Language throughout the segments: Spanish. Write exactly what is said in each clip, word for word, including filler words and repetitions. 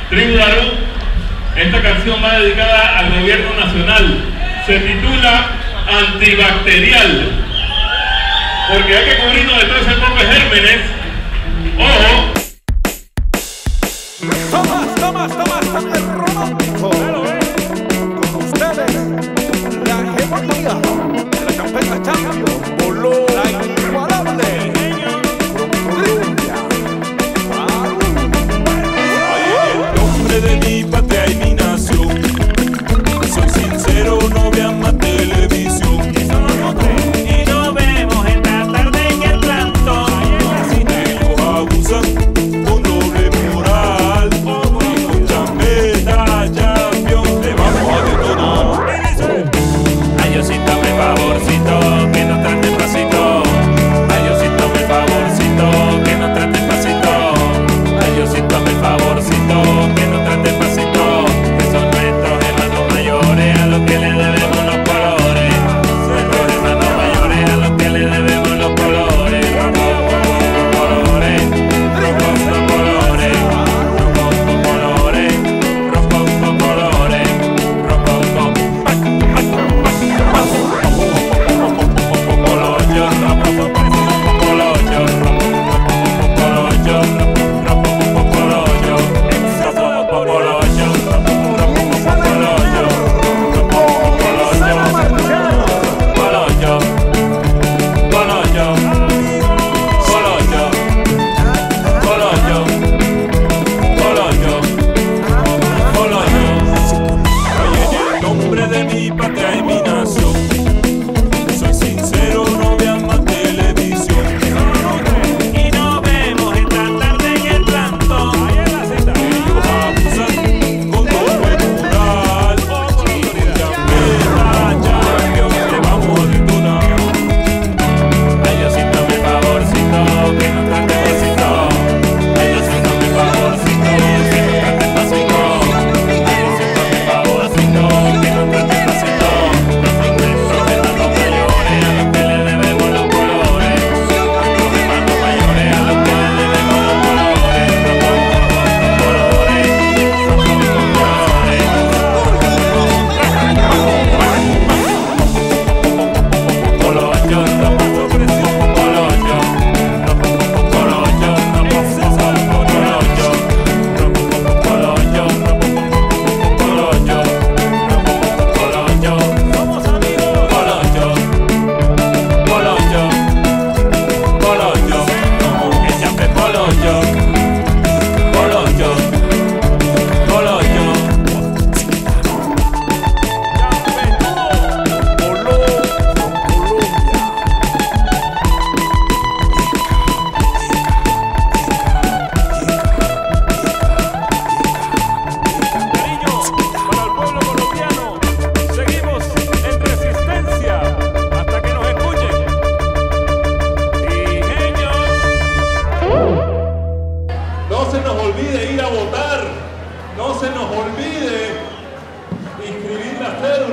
Tribu Darú, esta canción va dedicada al gobierno nacional. Se titula Antibacterial, porque hay que cubrirnos de todo ese poco de gérmenes. ¡Ojo! Tomás, Tomás, Tomás, Tomás, romántico. Con ustedes, la hegemonía de la campana champion, voló la inigualable. De mi patria y mi nación, soy sincero, no vean más televisión. Y no vemos en la tarde en el plantón. Ellos abusan con doble moral y con champeta champion le vamos a detonar. Ay, Diosito, me favorcito, que no trate pasito. Ay, Diosito, me favorcito, que no trate pasito. Ay, Diosito, me favorcito, que no trate pasito. Que son nuestros hermanos mayores a los que le debemos los colores. Nuestros hermanos mayores a los que le debemos los colores. Colores, rocos, colores, rocos, colores, rocos, colores, rocos,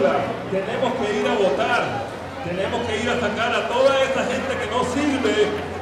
Tenemos que ir a votar, tenemos que ir a sacar a toda esa gente que no sirve